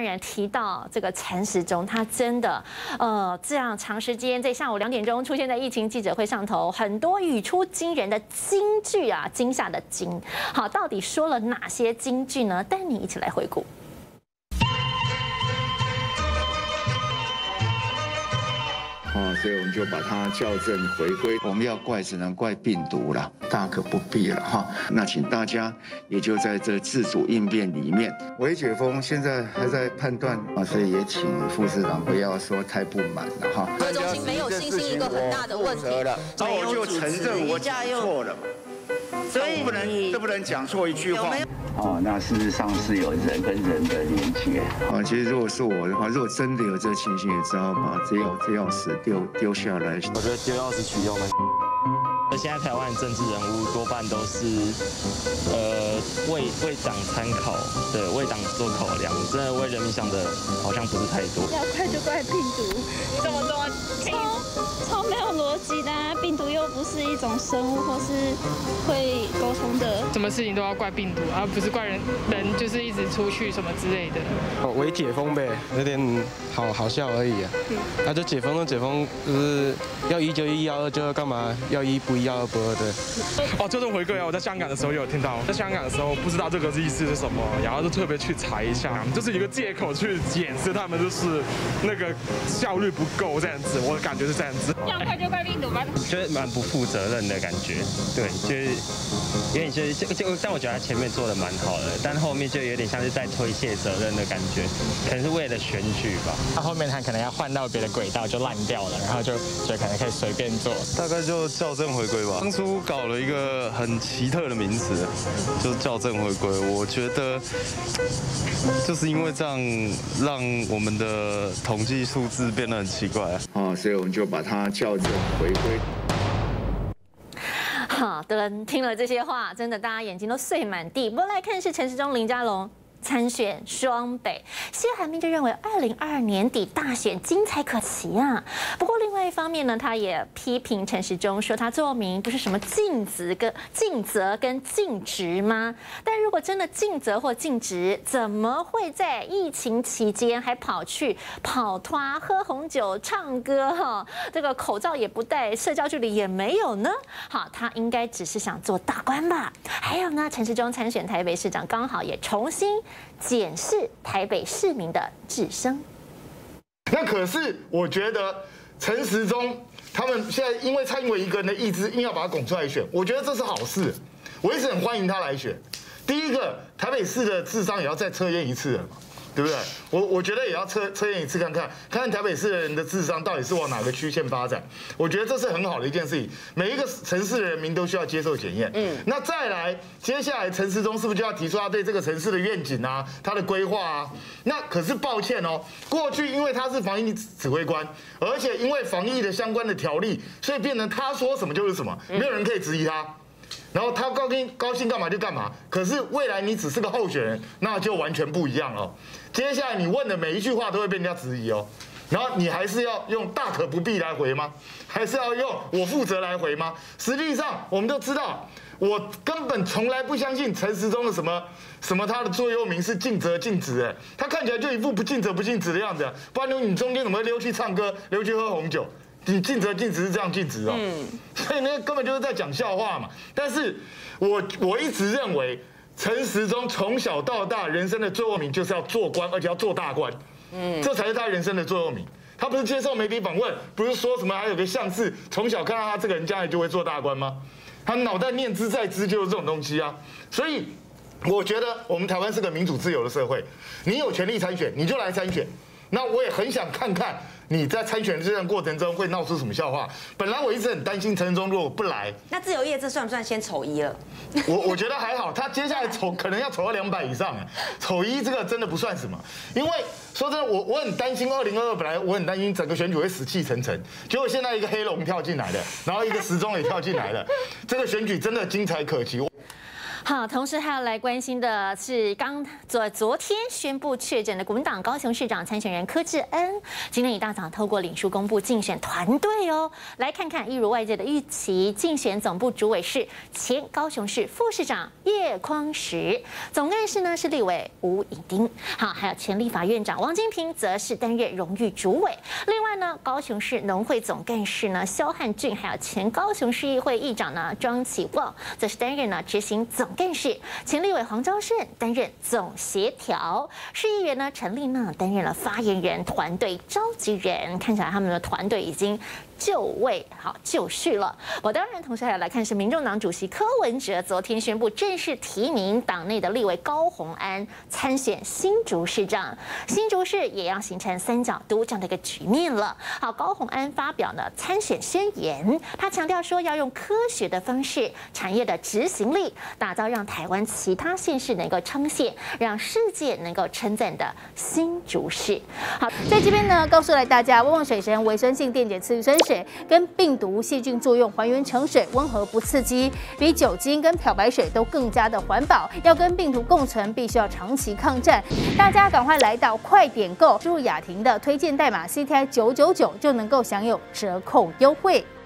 当然提到这个陈时中，他真的这样长时间在下午2点钟出现在疫情记者会上头，很多语出惊人的金句啊，惊吓的惊。好，到底说了哪些金句呢？带你一起来回顾。 所以我们就把它校正回归。我们要怪只能怪病毒了，大可不必了哈。那请大家也就在这自主应变里面。微解封现在还在判断啊，所以也请副市长不要说太不满了哈。 指挥中心没有信心，一个很大的问题。 那我就承认我讲错了嘛。所以不能讲错一句话。 哦，那事实上是有人跟人的连接啊。其实如果是我的话，如果真的有这情形，也知道把这钥匙丢下来。 我觉得丢钥匙取用的。现在台湾政治人物多半都是为党参考，对，为党做考量，真的为人民想的好像不是太多。 要怪就怪病毒， 怎么超没有逻辑的啊！病毒又不是一种生物或是会沟通的， 什么事情都要怪病毒，而不是怪人就是一直出去什么之类的。 哦，微解封呗，有点好笑而已啊。那就解封就解封，就是要1就1，要2就干嘛？要1不1，要2不2的。 哦，校正回归啊！我在香港的时候也有听到，在香港的时候不知道这个意思是什么，然后就特别去查一下，就是一个借口去掩饰他们就是那个效率不够这样子，我的感觉是这样子。 要怪就怪病毒吧？ 觉得蛮不负责任的感觉，对，就是有点但我觉得他前面做的蛮好的，但后面就有点像是在推卸责任的感觉，可能是为了选举吧。 他后面他可能要换到别的轨道就烂掉了，然后就可能可以随便做， 大概就校正回归吧。当初搞了一个很奇特的名词，就是校正回归。我觉得就是因为这样，让我们的统计数字变得很奇怪啊。 所以我们就把它校正回归。 好的，听了这些话，真的大家眼睛都碎满地。不过来看是陈时中、林佳龙参选双北，谢海明就认为2022年底大选精彩可期啊。不过另外一方面呢，他也批评陈时中说他座右铭不是什么尽责跟尽职吗？但如果真的尽责或尽职，怎么会在疫情期间还跑团、喝红酒、唱歌哈？这个口罩也不戴，社交距离也没有呢？好，他应该只是想做大官吧？还有呢，陈时中参选台北市长，刚好也重新 检视台北市民的智商。 那可是我觉得陈时中他们现在因为蔡英文一个人的意志，硬要把他拱出来选，我觉得这是好事。我一直很欢迎他来选。第一个，台北市的智商也要再测验一次了嘛，对不对？我觉得也要测验一次，看看台北市的人的智商到底是往哪个曲线发展。我觉得这是很好的一件事情，每一个城市的人民都需要接受检验。那再来，接下来陈时中是不是就要提出他对这个城市的愿景啊，他的规划啊？那可是抱歉哦，过去因为他是防疫指挥官，而且因为防疫的相关的条例，所以变成他说什么就是什么，没有人可以质疑他。 然后他高兴干嘛就干嘛，可是未来你只是个候选人，那就完全不一样哦。接下来你问的每一句话都会被人家质疑哦，然后你还是要用大可不必来回吗？还是要用我负责来回吗？实际上我们都知道，我根本从来不相信陈时中的什么他的座右铭是尽责尽职，哎，他看起来就一副不尽责不尽职的样子，不然你中间怎么会溜去唱歌，溜去喝红酒？ 你尽责尽职是这样尽职哦，所以那根本就是在讲笑话嘛。但是我一直认为陈时中从小到大人生的座右铭就是要做官，而且要做大官，这才是他人生的座右铭。他不是接受媒体访问，不是说什么还有个像是从小看到他这个人将来就会做大官吗？他脑袋念之在之就是这种东西啊。所以我觉得我们台湾是个民主自由的社会，你有权利参选你就来参选。那我也很想看看 你在参选这段过程中会闹出什么笑话？本来我一直很担心陈时中如果不来， 那自由业这算不算先丑一了？ 我觉得还好，他接下来可能要丑到200以上，丑一这个真的不算什么。因为说真的，我很担心2022，本来我很担心整个选举会死气沉沉，结果现在一个黑龙跳进来了，然后一个时钟也跳进来了，这个选举真的精彩可期。 好，同时还要来关心的是，昨天宣布确诊的国民党高雄市长参选人柯志恩，今天一大早透过脸书公布竞选团队哦。来看看，一如外界的预期，竞选总部主委是前高雄市副市长叶匡时，总干事呢是立委吴以丁，好，还有前立法院长王金平则是担任荣誉主委。另外呢，高雄市农会总干事呢萧汉俊，还有前高雄市议会议长呢庄启旺，则是担任呢执行总干事，前立委黄昭顺担任总协调，市议员呢陈丽娜担任了发言人团队召集人，看起来他们的团队已经就绪了。我当然同时还要来看是民众党主席柯文哲昨天宣布正式提名党内的立委高虹安参选新竹市长，新竹市也要形成三角都这样的一个局面了。好，高虹安发表了参选宣言，他强调说要用科学的方式、产业的执行力，打造让台湾其他县市能够称羡、让世界能够称赞的新竹市。好， 在这边呢，告诉来大家，旺旺水神维生性电解次氯酸水跟病毒、细菌作用还原成水，温和不刺激，比酒精跟漂白水都更加的环保。要跟病毒共存，必须要长期抗战。大家赶快来到快点购，输入雅婷的推荐代码 CTI999就能够享有折扣优惠。